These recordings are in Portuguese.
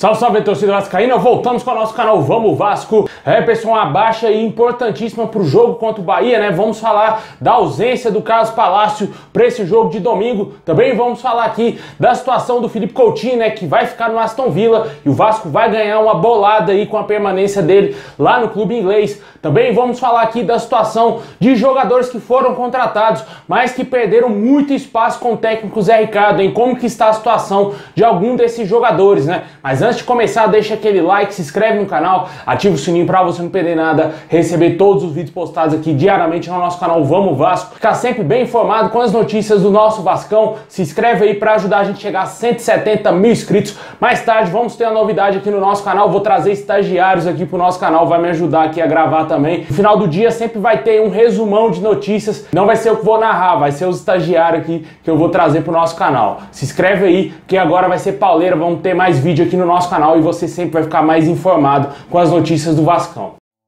Salve, salve, torcida vascaína, voltamos com o nosso canal Vamos Vasco. Pessoal, uma baixa aí importantíssima pro jogo contra o Bahia, né? Vamos falar da ausência do Carlos Palácio para esse jogo de domingo. Também vamos falar aqui da situação do Philippe Coutinho, né? Que vai ficar no Aston Villa e o Vasco vai ganhar uma bolada aí com a permanência dele lá no clube inglês. Também vamos falar aqui da situação de jogadores que foram contratados, mas que perderam muito espaço com o técnico Zé Ricardo, em como que está a situação de algum desses jogadores, né? Mas antes de começar, deixa aquele like, se inscreve no canal, ativa o sininho para você não perder nada, receber todos os vídeos postados aqui diariamente no nosso canal Vamos Vasco, ficar sempre bem informado com as notícias do nosso Vascão. Se inscreve aí para ajudar a gente a chegar a 170 mil inscritos. Mais tarde vamos ter uma novidade aqui no nosso canal, vou trazer estagiários aqui pro nosso canal, vai me ajudar aqui a gravar também. No final do dia sempre vai ter um resumão de notícias, não vai ser eu que vou narrar, vai ser os estagiários aqui que eu vou trazer pro nosso canal. Se inscreve aí, que agora vai ser pauleira, vamos ter mais vídeo aqui no nosso canal e você sempre vai ficar mais informado com as notícias do Vascão.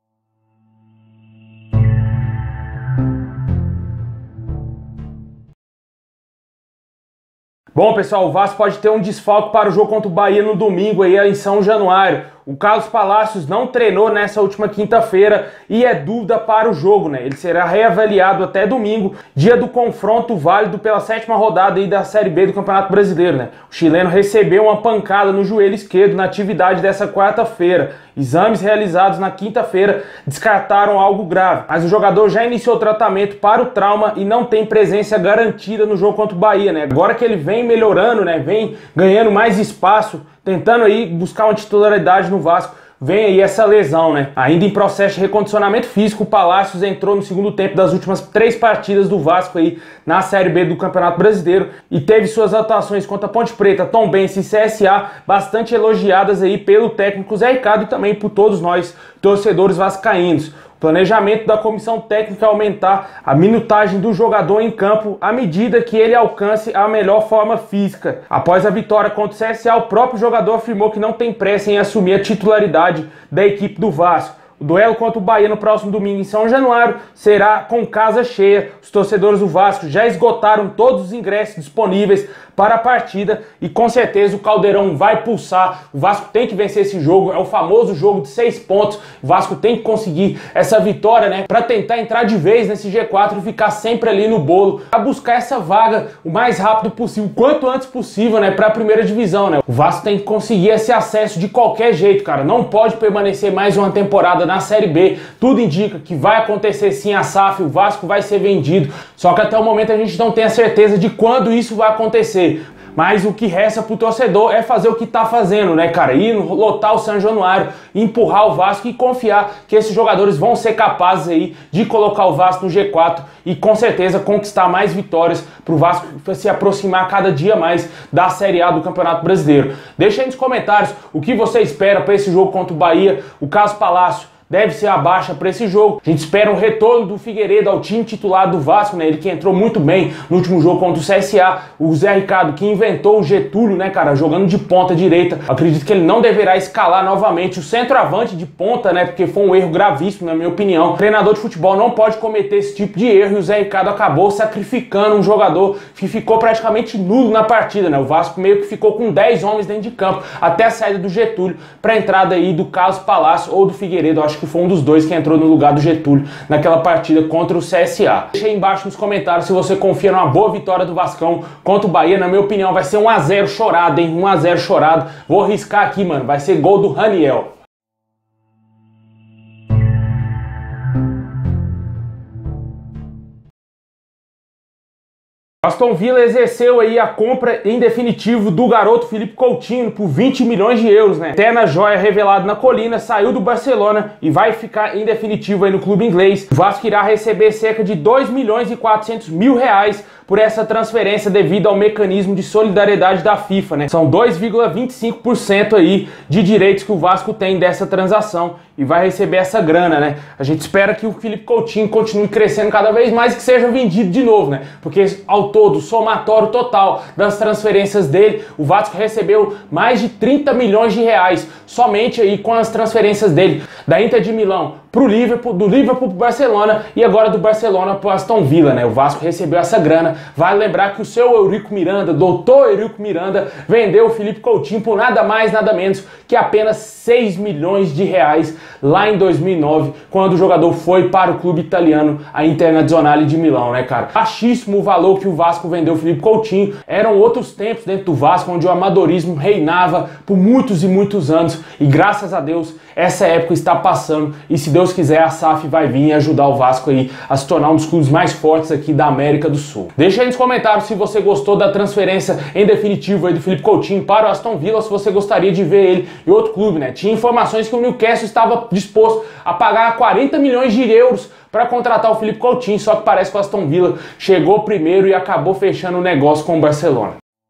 Bom, pessoal, o Vasco pode ter um desfalque para o jogo contra o Bahia no domingo aí em São Januário. O Carlos Palácios não treinou nessa última quinta-feira e é dúvida para o jogo, né? Ele será reavaliado até domingo, dia do confronto válido pela 7ª rodada aí da Série B do Campeonato Brasileiro, né? O chileno recebeu uma pancada no joelho esquerdo na atividade dessa quarta-feira. Exames realizados na quinta-feira descartaram algo grave, mas o jogador já iniciou o tratamento para o trauma e não tem presença garantida no jogo contra o Bahia, né? Agora que ele vem melhorando, né? Vem ganhando mais espaço, tentando aí buscar uma titularidade no Vasco, vem aí essa lesão, né? Ainda em processo de recondicionamento físico, o Palácios entrou no segundo tempo das últimas 3 partidas do Vasco aí na Série B do Campeonato Brasileiro e teve suas atuações contra Ponte Preta, Tombense e CSA bastante elogiadas aí pelo técnico Zé Ricardo e também por todos nós, torcedores vascaínos. O planejamento da comissão técnica é aumentar a minutagem do jogador em campo à medida que ele alcance a melhor forma física. Após a vitória contra o CSA, o próprio jogador afirmou que não tem pressa em assumir a titularidade da equipe do Vasco. O duelo contra o Bahia no próximo domingo em São Januário será com casa cheia. Os torcedores do Vasco já esgotaram todos os ingressos disponíveis para a partida e com certeza o Caldeirão vai pulsar. O Vasco tem que vencer esse jogo, é o famoso jogo de 6 pontos. O Vasco tem que conseguir essa vitória, né, para tentar entrar de vez nesse G4 e ficar sempre ali no bolo, para buscar essa vaga o mais rápido possível, quanto antes possível, né, para a primeira divisão, né? O Vasco tem que conseguir esse acesso de qualquer jeito, cara. Não pode permanecer mais uma temporada na Série B. Tudo indica que vai acontecer sim a SAF, o Vasco vai ser vendido, só que até o momento a gente não tem a certeza de quando isso vai acontecer. Mas o que resta pro torcedor é fazer o que tá fazendo, né, cara? Ir lotar o São Januário, empurrar o Vasco e confiar que esses jogadores vão ser capazes aí de colocar o Vasco no G4 e com certeza conquistar mais vitórias pro Vasco se aproximar cada dia mais da Série A do Campeonato Brasileiro. Deixa aí nos comentários o que você espera para esse jogo contra o Bahia. O Carlos Palácio deve ser a baixa para esse jogo. A gente espera um retorno do Figueiredo ao time titular do Vasco, né? Ele que entrou muito bem no último jogo contra o CSA. O Zé Ricardo que inventou o Getúlio, né, cara, jogando de ponta direita. Acredito que ele não deverá escalar novamente o centroavante de ponta, né, porque foi um erro gravíssimo, na minha opinião. O treinador de futebol não pode cometer esse tipo de erro e o Zé Ricardo acabou sacrificando um jogador que ficou praticamente nulo na partida, né? O Vasco meio que ficou com 10 homens dentro de campo até a saída do Getúlio para a entrada aí do Carlos Palácio ou do Figueiredo. Eu acho que foi um dos dois que entrou no lugar do Getúlio naquela partida contra o CSA. Deixa aí embaixo nos comentários se você confia numa boa vitória do Vascão contra o Bahia. Na minha opinião vai ser 1 a 0 chorado, hein? 1 a 0 chorado. Vou arriscar aqui, mano. Vai ser gol do Raniel. Aston Villa exerceu aí a compra em definitivo do garoto Philippe Coutinho por 20 milhões de euros, né? Eterna joia revelado na colina, saiu do Barcelona e vai ficar em definitivo aí no clube inglês. O Vasco irá receber cerca de 2 milhões e 400 mil reais por essa transferência devido ao mecanismo de solidariedade da FIFA, né? São 2,25% aí de direitos que o Vasco tem dessa transação e vai receber essa grana, né? A gente espera que o Philippe Coutinho continue crescendo cada vez mais e que seja vendido de novo, né? Porque ao todo, somatório total das transferências dele, o Vasco recebeu mais de 30 milhões de reais somente aí com as transferências dele da Inter de Milão pro Liverpool, do Liverpool pro Barcelona e agora do Barcelona pro Aston Villa, né? O Vasco recebeu essa grana. Vale lembrar que o seu Eurico Miranda, doutor Eurico Miranda, vendeu o Philippe Coutinho por nada mais, nada menos que apenas 6 milhões de reais lá em 2009, quando o jogador foi para o clube italiano, a Internazionale de Milão, né, cara? Baixíssimo o valor que o Vasco vendeu o Philippe Coutinho. Eram outros tempos dentro do Vasco, onde o amadorismo reinava por muitos e muitos anos, e graças a Deus essa época está passando, e se Deus quiser a SAF vai vir ajudar o Vasco aí a se tornar um dos clubes mais fortes aqui da América do Sul. Deixa aí nos comentários se você gostou da transferência em definitivo aí do Philippe Coutinho para o Aston Villa, se você gostaria de ver ele em outro clube, né? Tinha informações que o Newcastle estava disposto a pagar 40 milhões de euros para contratar o Philippe Coutinho, só que parece que o Aston Villa chegou primeiro e acabou fechando o negócio com o Barcelona.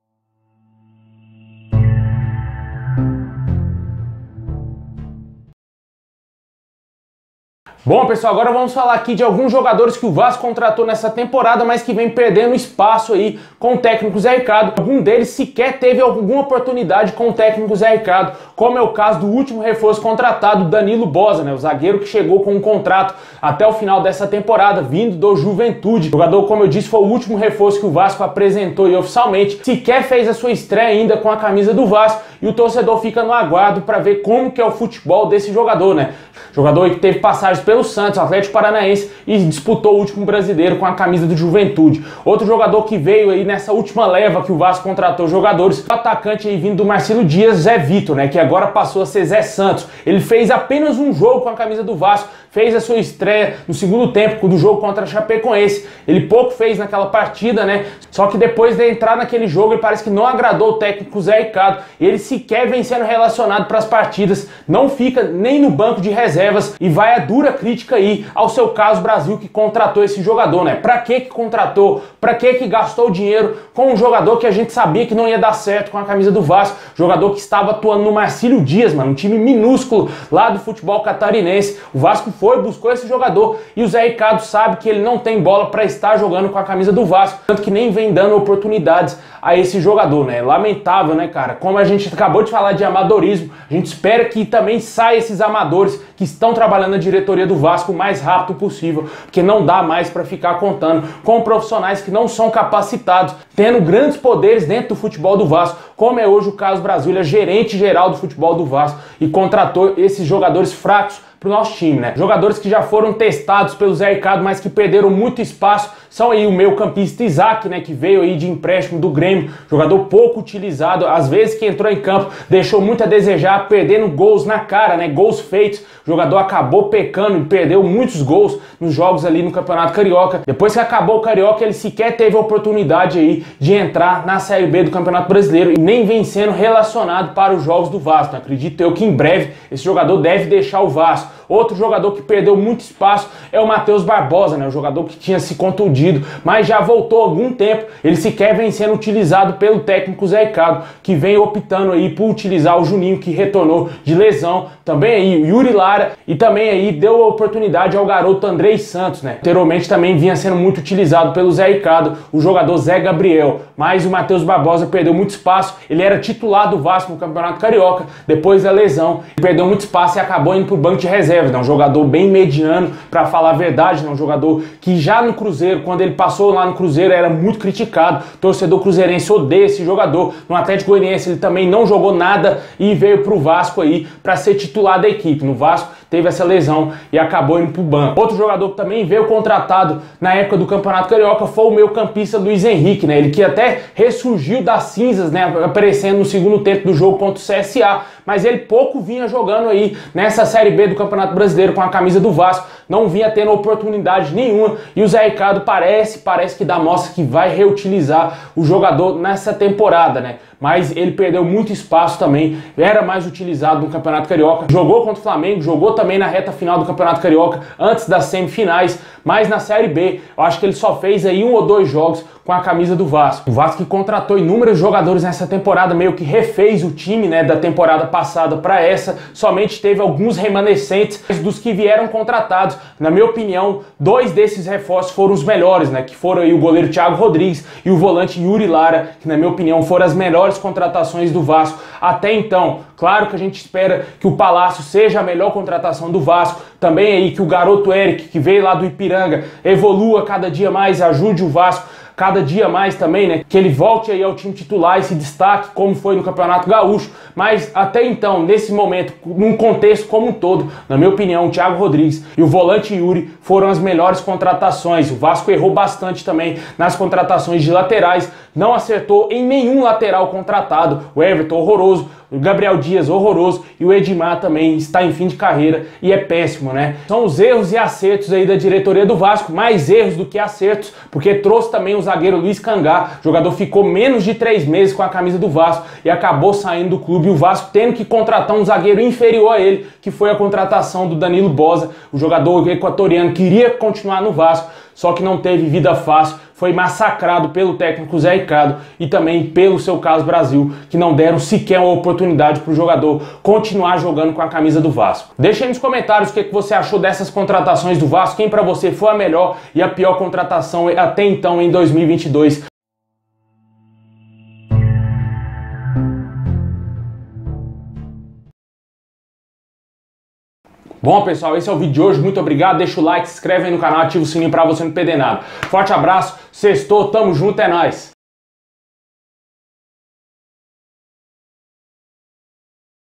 Bom, pessoal, agora vamos falar aqui de alguns jogadores que o Vasco contratou nessa temporada, mas que vem perdendo espaço aí com o técnico Zé Ricardo. Algum deles sequer teve alguma oportunidade com o técnico Zé Ricardo, como é o caso do último reforço contratado, Danilo Boza, né? O zagueiro que chegou com um contrato até o final dessa temporada, vindo do Juventude. O jogador, como eu disse, foi o último reforço que o Vasco apresentou e oficialmente sequer fez a sua estreia ainda com a camisa do Vasco, e o torcedor fica no aguardo para ver como que é o futebol desse jogador, né? Jogador que teve passagens pelo Santos, Atlético Paranaense, e disputou o último brasileiro com a camisa do Juventude. Outro jogador que veio aí nessa última leva que o Vasco contratou jogadores, o atacante aí vindo do Marcelo Dias, Zé Vitor, né, que agora passou a ser Zé Santos. Ele fez apenas um jogo com a camisa do Vasco, fez a sua estreia no segundo tempo do jogo contra a Chapecoense. Ele pouco fez naquela partida, né? Só que depois de entrar naquele jogo, ele parece que não agradou o técnico Zé Ricardo. Ele sequer vem sendo relacionado para as partidas, não fica nem no banco de reservas, e vai a dura crítica aí ao seu Carlos Brasil, que contratou esse jogador, né? Pra que contratou? Pra que gastou dinheiro com um jogador que a gente sabia que não ia dar certo com a camisa do Vasco? Jogador que estava atuando no Marcílio Dias, mano, um time minúsculo lá do futebol catarinense. O Vasco buscou esse jogador, e o Zé Ricardo sabe que ele não tem bola para estar jogando com a camisa do Vasco, tanto que nem vem dando oportunidades a esse jogador, né? Lamentável, né, cara? Como a gente acabou de falar de amadorismo, a gente espera que também saiam esses amadores que estão trabalhando na diretoria do Vasco o mais rápido possível, porque não dá mais para ficar contando com profissionais que não são capacitados, tendo grandes poderes dentro do futebol do Vasco, como é hoje o Carlos Brasil, ele é gerente geral do futebol do Vasco e contratou esses jogadores fracos pro nosso time, né? Jogadores que já foram testados pelo Zé Ricardo, mas que perderam muito espaço, são aí o meio-campista Isaac, né, que veio aí de empréstimo do Grêmio, jogador pouco utilizado, às vezes que entrou em campo, deixou muito a desejar, perdendo gols na cara, né, gols feitos. O jogador acabou pecando e perdeu muitos gols nos jogos ali no Campeonato Carioca. Depois que acabou o Carioca, ele sequer teve a oportunidade aí de entrar na Série B do Campeonato Brasileiro e nem vem sendo relacionado para os jogos do Vasco. Acredito eu que em breve esse jogador deve deixar o Vasco. Outro jogador que perdeu muito espaço é o Matheus Barbosa, né? O jogador que tinha se contundido, mas já voltou há algum tempo. Ele sequer vem sendo utilizado pelo técnico Zé Ricardo, que vem optando aí por utilizar o Juninho, que retornou de lesão. Também aí o Yuri Lara, e também aí deu a oportunidade ao garoto Andrei Santos, né? Anteriormente também vinha sendo muito utilizado pelo Zé Ricardo, o jogador Zé Gabriel. Mas o Matheus Barbosa perdeu muito espaço. Ele era titular do Vasco no Campeonato Carioca, depois da lesão, perdeu muito espaço e acabou indo pro banco de reserva. É um jogador bem mediano, para falar a verdade, né? Um jogador que já no Cruzeiro, quando ele passou lá no Cruzeiro, era muito criticado. O torcedor cruzeirense odeia esse jogador. No Atlético Goianiense ele também não jogou nada e veio pro Vasco aí para ser titular da equipe. No Vasco teve essa lesão e acabou indo pro banco. Outro jogador que também veio contratado na época do Campeonato Carioca foi o meio-campista Luiz Henrique, né? Ele que até ressurgiu das cinzas, né? Aparecendo no segundo tempo do jogo contra o CSA, mas ele pouco vinha jogando aí nessa Série B do Campeonato Brasileiro com a camisa do Vasco, não vinha tendo oportunidade nenhuma, e o Zé Ricardo parece que dá mostra que vai reutilizar o jogador nessa temporada, né? Mas ele perdeu muito espaço também, era mais utilizado no Campeonato Carioca, jogou contra o Flamengo, jogou também na reta final do Campeonato Carioca, antes das semifinais, mas na Série B, eu acho que ele só fez aí 1 ou 2 jogos com a camisa do Vasco. O Vasco que contratou inúmeros jogadores nessa temporada, meio que refez o time, né, da temporada passada para essa, somente teve alguns remanescentes dos que vieram contratados, comentários. Na minha opinião, dois desses reforços foram os melhores, né? Que foram aí o goleiro Thiago Rodrigues e o volante Yuri Lara, que na minha opinião foram as melhores contratações do Vasco até então. Claro que a gente espera que o Palácio seja a melhor contratação do Vasco, também aí que o garoto Eric, que veio lá do Ipiranga, evolua cada dia mais, ajude o Vasco cada dia mais também, né? Que ele volte aí ao time titular e se destaque como foi no Campeonato Gaúcho. Mas até então, nesse momento, num contexto como um todo, na minha opinião, o Thiago Rodrigues e o volante Yuri foram as melhores contratações. O Vasco errou bastante também nas contratações de laterais, não acertou em nenhum lateral contratado. O Everton, horroroso. O Gabriel Dias, horroroso, e o Edmar também está em fim de carreira e é péssimo, né? São os erros e acertos aí da diretoria do Vasco, mais erros do que acertos, porque trouxe também o zagueiro Luiz Cangá. O jogador ficou menos de 3 meses com a camisa do Vasco e acabou saindo do clube, e o Vasco tendo que contratar um zagueiro inferior a ele, que foi a contratação do Danilo Boza. O jogador equatoriano queria continuar no Vasco, só que não teve vida fácil, foi massacrado pelo técnico Zé Ricardo e também pelo seu Carlos Brasil, que não deram sequer uma oportunidade para o jogador continuar jogando com a camisa do Vasco. Deixa aí nos comentários o que você achou dessas contratações do Vasco, quem para você foi a melhor e a pior contratação até então em 2022. Bom, pessoal, esse é o vídeo de hoje. Muito obrigado. Deixa o like, se inscreve aí no canal, ativa o sininho pra você não perder nada. Forte abraço, sextou, tamo junto, é nóis!